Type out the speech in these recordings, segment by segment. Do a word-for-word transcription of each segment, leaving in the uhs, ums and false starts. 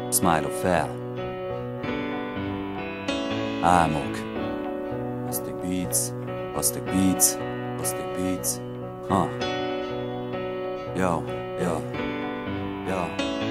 Smile-ok fel. Álmok. Aztek beats, aztek beats, aztek beats. Ha. Yo, yo, yo.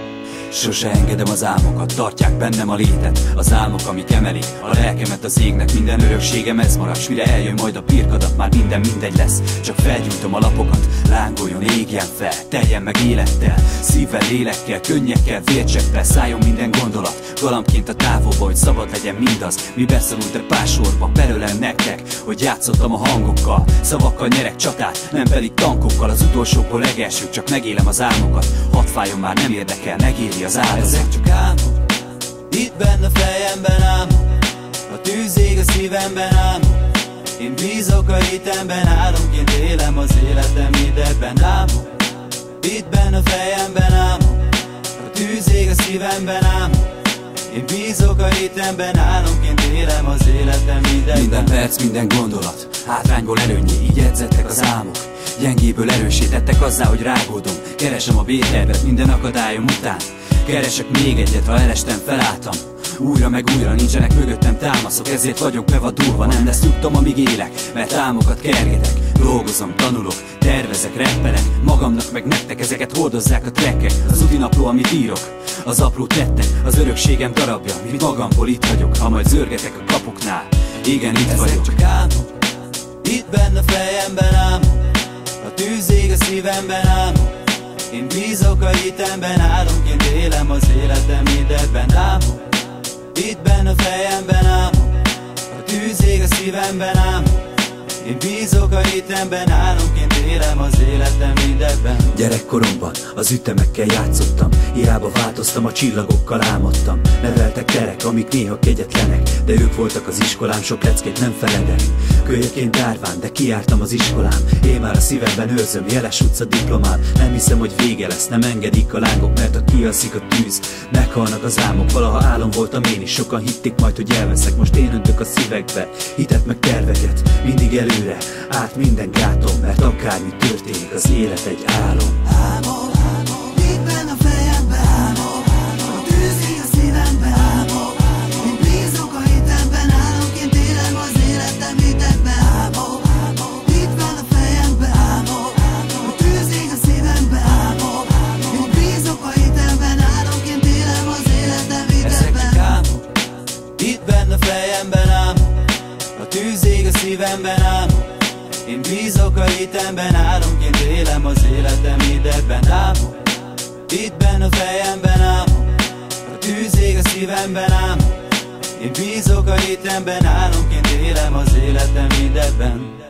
Sose engedem az álmokat, tartják bennem a létet. Az álmok, amik emelik a lelkemet az égnek. Minden örökségem ez marad, s mire eljön majd a pirkadat, már minden mindegy lesz. Csak felgyújtom a lapokat, lángoljon, égjen fel, teljen meg élettel, szívvel, lélekkel, könnyekkel, vércseppel. Szálljon minden gondolat, galambként a távolba, hogy szabad legyen mindaz, mi beszorult a pásorba, belőlem nektek, hogy játszottam a hangokkal. Szavakkal nyerek csatát, nem pedig tankokkal. Az utolsókból legelsők, csak megélem az álmokat. Hadd fájjon már, nem érdekel, megéri az áldozat. Ezek csak álmok, itt benne a fejemben álmok. A tűz ég a szívemben álmok. Én bízok a hitemben, álomként élem az életem idebben álmok. Itt benne a fejemben álmok. A tűz ég a szívemben álmok. Én bízok a hitemben, álomként élem az életem idebben. Minden perc, minden gondolat, hátrányból előnyé, így edzettek az álmok. Gyengéből erősítettek azzá, hogy rágódom. Keresem a B-tervet minden akadályom után. Keresek még egyet, ha elestem, felálltam. Újra meg újra nincsenek mögöttem támaszok, ezért vagyok bevadulva. Nem lesz nyugtom, amíg élek, mert álmokat kergetek. Dolgozom, tanulok, tervezek, rappelek. Magamnak meg nektek, ezeket hordozzák a trekkek. Az útinapló, amit írok, az apró tettek, az örökségem darabja, mint magamból itt vagyok. Ha majd zörgetek a kapuknál, igen, itt Ezek vagyok. csak álmok, itt benne a fejemben álmok. A tűz ég a szívemben álmok. Én bízok a hitemben, álomként élem az életem idebben álmok. Itt benne a fejemben álmok. A tűz ég a szívemben álmok. Én bízok a hitemben, álomként élem az életem idebben. Gyerekkoromban az ütemekkel játszottam, hiába változtam, a csillagokkal álmodtam. Neveltek terek, amik néha kegyetlenek, de ők voltak az iskolám, sok leckét nem feledek. Kölyökként árván, de kiártam az iskolám. Én már a szívemben őrzöm, Jeles utca diplomám. Nem hiszem, hogy vége lesz, nem engedik a lángok, mert ha kialszik a tűz, meghalnak az álmok. Valaha álom voltam én is, sokan hitték majd, hogy elveszek. Most én öntök a szívekbe, hitet meg terveket, mindig előre, át minden gátom, mert akármi történik, az élet egy álom. Álmok, itt benne a fejemben álmok. A tűz ég a szívemben álmok. Én bízok a hitemben, álomként élem az életem idebben álmok. Itt benne a fejemben álmok. A tűz ég a szívemben álmok. Én bízok a hitemben, álomként élem az életem idebben. Ezek csak álmok, itt benne a fejemben álmok. A tűz ég a szívemben álmok. Én bízok a hitemben, álomként élem az életem idebben álmok. Itt benne a fejemben álmok. A tűz ég a szívemben álmok. Én bízok a hitemben, álomként élem az életem idebben.